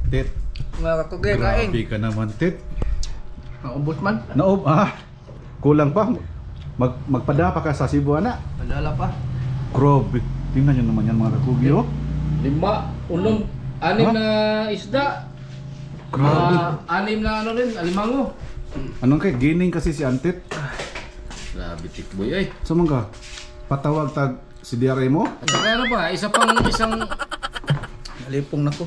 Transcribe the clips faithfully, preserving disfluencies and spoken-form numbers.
Tit. Mga kakugay, kain. Grabe ka naman, Tit. Naubos man. Naob, ah. Kulang pa. Mag magpadapa ka sa Cebu, ana. Padala pa. Grabe. Tingnan nyo naman yan mga kakugi, oh. Lima, unom, anim Ha? na isda. Grabe. Ah, anim na ano rin, alimango. Anong kay gining kasi si Antit? Grabe tikboy ay. So mga patawag tag si diare mo? At saka ano pa, isa pang isang Nalipong na ko.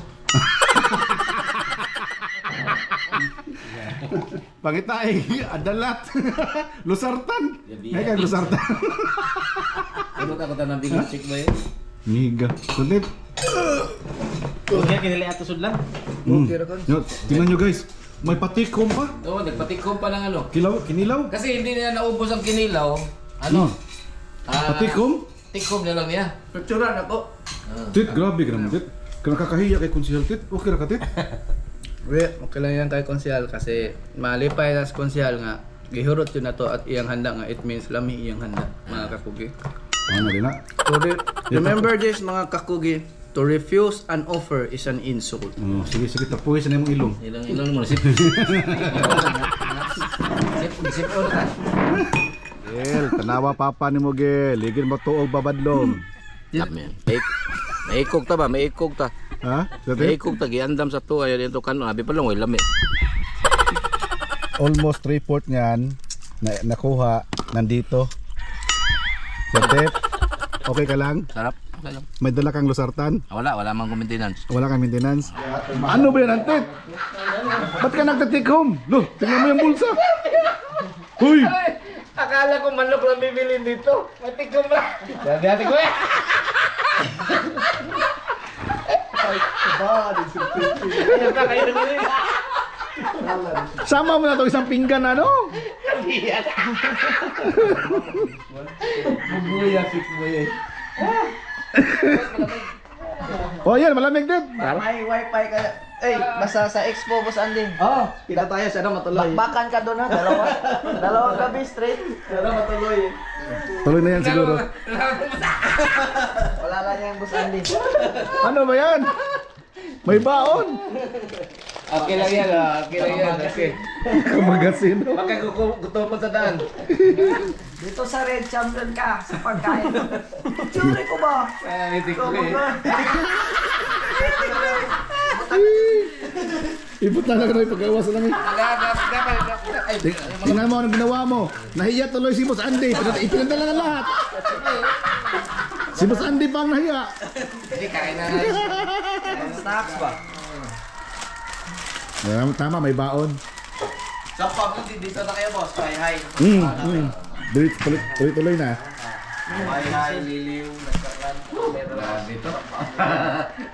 Pangitaay, adalat. Lusartan. May kang lusartan. ano ka kata ng bigas tikboy. Niga. Antit. Kaya kinili ato sudlan. Mm. Okay ra kon. Yo, tingnan nyo guys. May patikom pa. Oo, nagpatikom pa ng ano. Kilaw, kinilaw. Kasi hindi niya naubos ang kinilaw. Ano? Hmm. Ah, Patikom? Tikom na lang niya. Picturean ako. Ah. Tit, grabe ka naman, Tit. Kaya nakakahiya kay Konsihal, Tit. Okay ra ka, Tit. Wait, okay lang yan kay konsyal kasi malipay na sa konsyal nga gihurot yun na to at iyang handa nga it means lami iyang handa mga kakugi. Ano din na? To re- remember this mga kakugi, to refuse an offer is an insult. Oh, sige, sige, tapuhin sa mong ilong. Ilang ilang mo na sip. Sip, sip on ka. Gel, tanawa papa ni mo, Gel. Ligin mo tuog babadlong. Tap man. May may ikog ta ba? May ikog ta. Ha? May Tit? ikog ta giandam sa tuwa yun to kanon. Abi pa lang way lami. Almost three-fourth niyan na nakuha nandito. So, Tit, okay ka lang? Sarap. Okay lang. May dala kang lusartan? Ah, Wala, wala mang maintenance. Wala kang maintenance? Ano ba yan, Tit? Ba't ka nagta-take home? Loh, tingnan mo yung bulsa. Huy! Akala ko manok lang bibilin dito. Matikom lang. Dati ko eh. Ayun na kayo nabili. Sama mo na to isang pinggan, ano? Bubuya six boy. Oh, yan, malamig din. May wifi ka. Eh, basta sa Expo Boss Andy. Oh, kita tayo siya na matuloy. Bakbakan ka doon ha, dalawa. Dalawang gabi straight. Siya na matuloy. Tuloy na yan siguro. Wala lang yung Boss Andy. Ano ba yan? May baon. Okay lang yan ah. Okay lang yan. Okay. Kamagasino. Baka gutupan sa daan. Dito sa Red Champion ka sa pagkain. Tsure ko ba? Ay, hindi ko eh. Ibut na lang na yung pag-awas lang eh. Ay, Tingnan mo anong ginawa mo. Nahiya tuloy si Boss Andy. Ipinadala na lahat. Si Boss Andy pa ang nahiya. hindi kain na. Snacks ba? Tama, tama, may baon. Sa pag dito na kayo boss. Hi hi. Mm, mm. Tuloy- tuloy- Tuloy-tuloy na. Hi hi liliw. Nagkakan. Grabe to.